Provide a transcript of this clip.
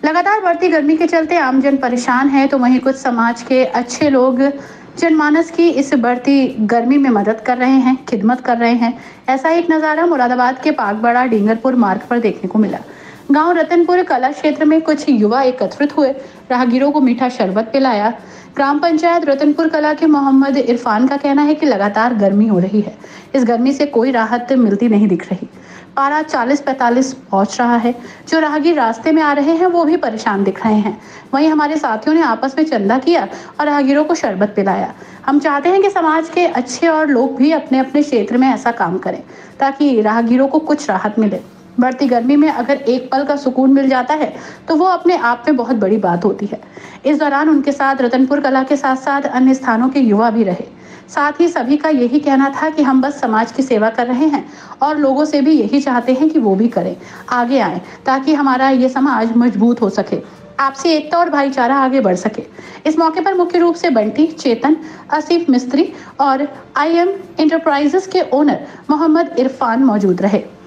लगातार बढ़ती गर्मी के चलते आमजन परेशान है, तो वहीं कुछ समाज के अच्छे लोग जनमानस की इस बढ़ती गर्मी में मदद कर रहे हैं, खिदमत कर रहे हैं। ऐसा एक नज़ारा मुरादाबाद के पागबड़ा डींगरपुर मार्ग पर देखने को मिला। गांव रतनपुर कला क्षेत्र में कुछ युवा एकत्रित हुए, राहगीरों को मीठा शरबत पिलाया। ग्राम पंचायत रतनपुर कला के मोहम्मद इरफान का कहना है कि लगातार गर्मी हो रही है, इस गर्मी से कोई राहत मिलती नहीं दिख रही। पारा 40-45 पहुंच रहा है। जो राहगीर रास्ते में आ रहे हैं वो भी परेशान दिख रहे हैं। वहीं हमारे साथियों ने आपस में चंदा किया और राहगीरों को शरबत पिलाया। हम चाहते हैं कि समाज के अच्छे और लोग भी अपने अपने क्षेत्र में ऐसा काम करें, ताकि राहगीरों को कुछ राहत मिले। बढ़ती गर्मी में अगर एक पल का सुकून मिल जाता है तो वो अपने आप में बहुत बड़ी बात होती है। इस दौरान उनके साथ रतनपुर कला के साथ साथ अन्य स्थानों के युवा भी रहे। साथ ही सभी का यही कहना था कि हम बस समाज की सेवा कर रहे हैं और लोगों से भी यही चाहते हैं कि वो भी करें, आगे आए, ताकि हमारा ये समाज मजबूत हो सके, आपसी एकता और भाईचारा आगे बढ़ सके। इस मौके पर मुख्य रूप से बंटी, चेतन, आसिफ मिस्त्री और IM एंटरप्राइजेस के ओनर मोहम्मद इरफान मौजूद रहे।